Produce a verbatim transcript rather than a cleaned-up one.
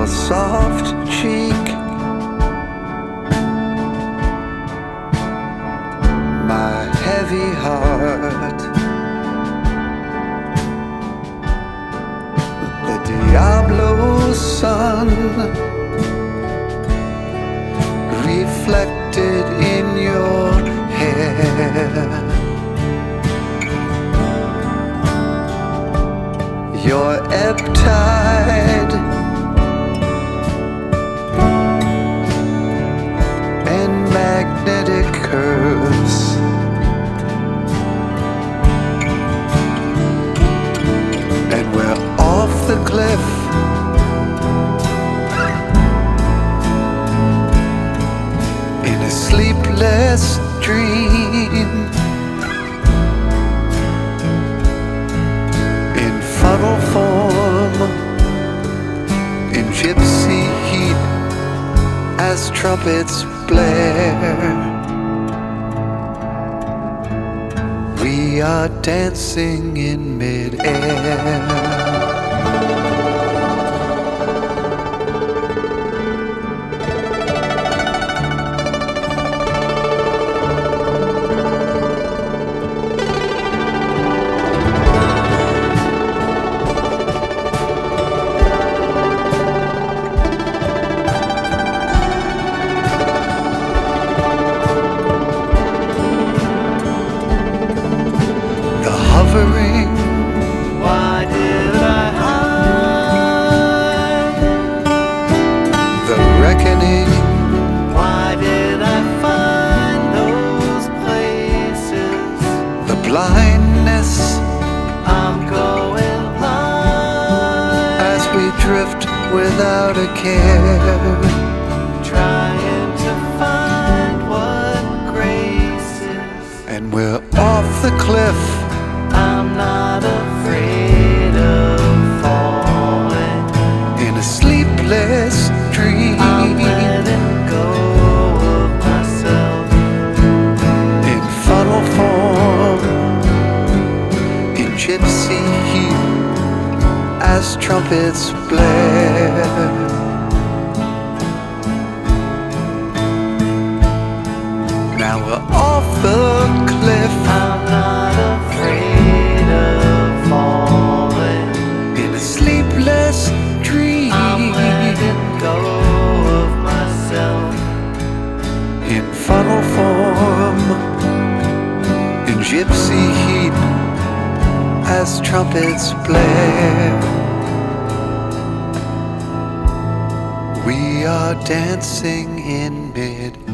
your soft cheek, my heavy heart. The Diablo's sun reflected in your hair. Your ebb tide and magnetic curves, and we're off the cliff. In a sleepless dream, in funnel form, in gypsy heat, as trumpets blare. We are dancing in midair. Why did I hide? The reckoning. Why did I find those places? The blindness. I'm going blind As we drift without a care, trying to find what grace is. and we're off the cliff. I'm not afraid of falling. In a sleepless dream, I'm letting go of myself. in funnel form, in gypsy heat, as trumpets blare. Now we're off the cliff. I'm not afraid of falling. In a sleepless dream, I'm letting go of myself. in funnel form, in gypsy heat, as trumpets blare. We are dancing in midair.